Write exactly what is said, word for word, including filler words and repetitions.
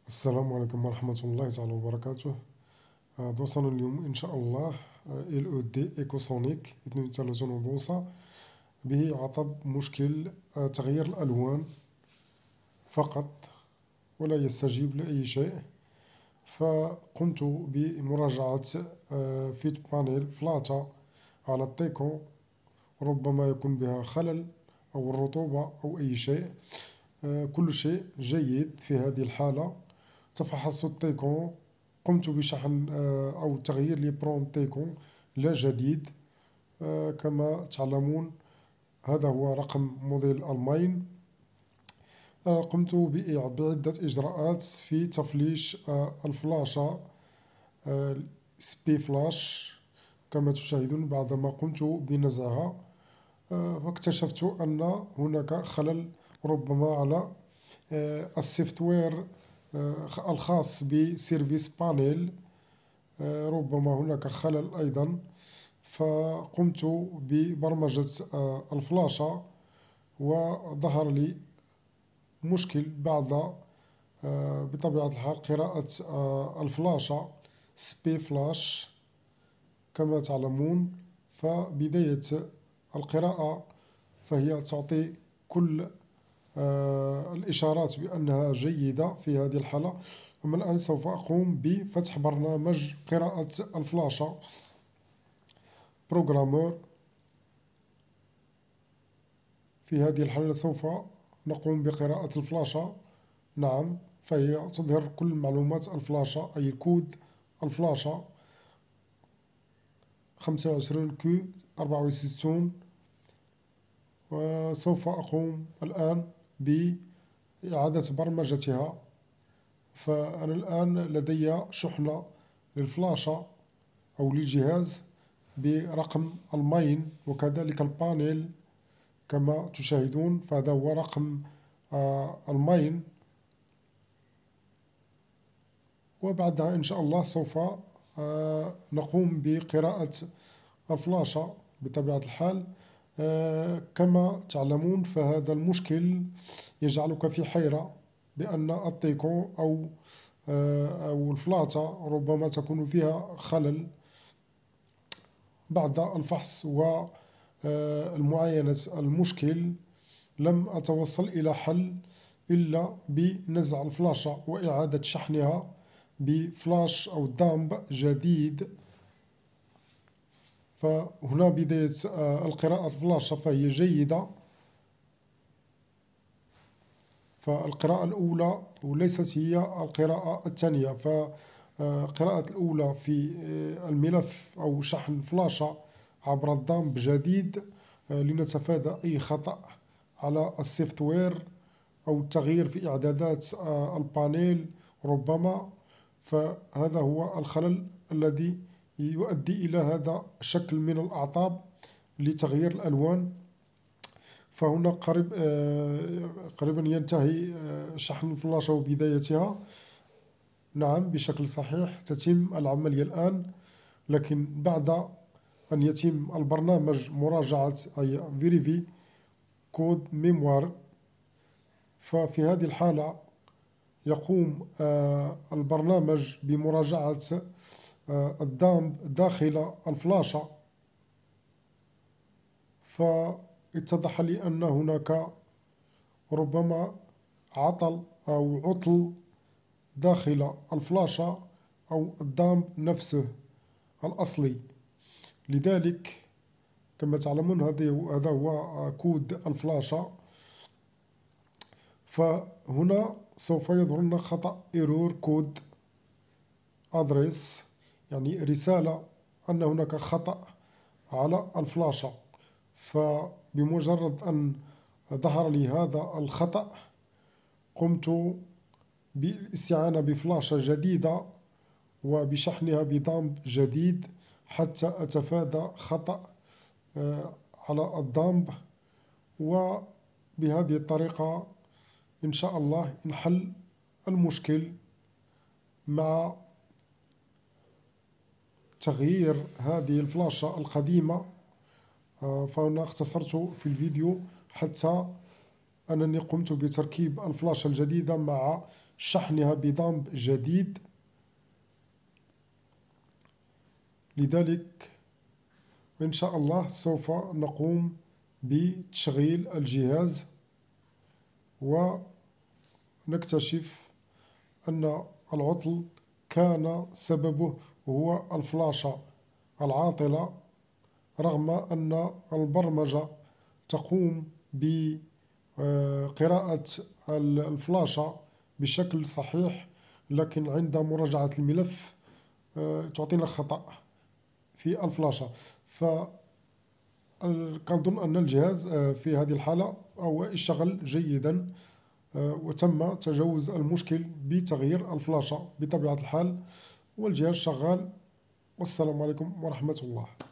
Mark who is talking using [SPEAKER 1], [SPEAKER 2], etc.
[SPEAKER 1] السلام عليكم ورحمة الله تعالى وبركاته. آه، دوسنا اليوم إن شاء الله ال او دي ايكوسونيك اثنين وثلاثين بوصة به عطب مشكل آه، تغيير الألوان فقط ولا يستجيب لأي شيء. فقمت بمراجعة آه، فيت بانيل فلاتا على التيكو، ربما يكون بها خلل أو الرطوبة أو أي شيء. آه، كل شيء جيد في هذه الحالة. تفحصت التيكون، قمت بشحن آه، أو تغيير لبرون تيكون لا جديد. آه، كما تعلمون هذا هو رقم موديل ألماين. آه، قمت بعدة إجراءات في تفليش آه، الفلاشة آه، سبي فلاش كما تشاهدون. بعدما قمت بنزعها آه، واكتشفت أن هناك خلل ربما على آه، السوفت وير آه، الخاص بسيرفيس بانيل. آه، ربما هناك خلل أيضا. فقمت ببرمجة آه، الفلاشة وظهر لي مشكل بعد آه، بطبيعة الحال قراءة آه، الفلاشة سبي فلاش كما تعلمون. فبداية القراءة فهي تعطي كل آه، الإشارات بأنها جيدة في هذه الحالة. أما الآن سوف أقوم بفتح برنامج قراءة الفلاشة بروغرامور. في هذه الحالة سوف نقوم بقراءة الفلاشة. نعم، فهي تظهر كل معلومات الفلاشة أي كود الفلاشة خمسة وعشرين كيو أربعة وستين. وسوف أقوم الآن بإعادة برمجتها. فأنا الآن لدي شحنة للفلاشة أو للجهاز برقم الماين وكذلك البانيل كما تشاهدون. فهذا هو رقم آه، الماين. وبعدها إن شاء الله سوف آه، نقوم بقراءة الفلاشة بطبيعة الحال. آه، كما تعلمون فهذا المشكل يجعلك في حيرة بأن التيكو أو آه، أو الفلاتة ربما تكون فيها خلل. بعد الفحص والمعاينة المشكل لم أتوصل إلى حل إلا بنزع الفلاشة وإعادة شحنها بفلاش أو دامب جديد. فهنا بداية القراءة الفلاشة فهي جيدة. فالقراءة الأولى وليست هي القراءة الثانية. فالقراءة الأولى في الملف أو شحن فلاشة عبر الدامب جديد لنتفادى أي خطأ على السوفت وير أو التغيير في إعدادات البانيل ربما. فهذا هو الخلل الذي يؤدي إلى هذا الشكل من الأعطاب لتغيير الألوان. فهنا قريب قريبا ينتهي شحن الفلاشة وبدايتها. نعم، بشكل صحيح تتم العملية الآن. لكن بعد أن يتم البرنامج مراجعة أي فيريفي كود ميموار، ففي هذه الحالة يقوم البرنامج بمراجعة الدامب داخل الفلاشة. فاتضح لي أن هناك ربما عطل أو عطل داخل الفلاشة أو الدامب نفسه الأصلي. لذلك كما تعلمون هذا هو كود الفلاشة. فهنا سوف يظهر لنا خطأ ايرور كود ادريس، يعني رسالة أن هناك خطأ على الفلاشة. فبمجرد أن ظهر لي هذا الخطأ قمت بالاستعانة بفلاشة جديدة وبشحنها بدامب جديد حتى أتفادى خطأ على الدامب. وبهذه الطريقة إن شاء الله نحل المشكل مع تغيير هذه الفلاشة القديمة. فهنا اختصرت في الفيديو حتى أنني قمت بتركيب الفلاشة الجديدة مع شحنها بدمب جديد. لذلك إن شاء الله سوف نقوم بتشغيل الجهاز ونكتشف أن العطل كان سببه هو الفلاشة العاطلة، رغم أن البرمجة تقوم بقراءة الفلاشة بشكل صحيح، لكن عند مراجعة الملف تعطينا خطأ في الفلاشة. فكنظن أن الجهاز في هذه الحالة هو اشتغل جيدا وتم تجاوز المشكل بتغيير الفلاشة بطبيعة الحال، والجهاز شغال. والسلام عليكم ورحمة الله.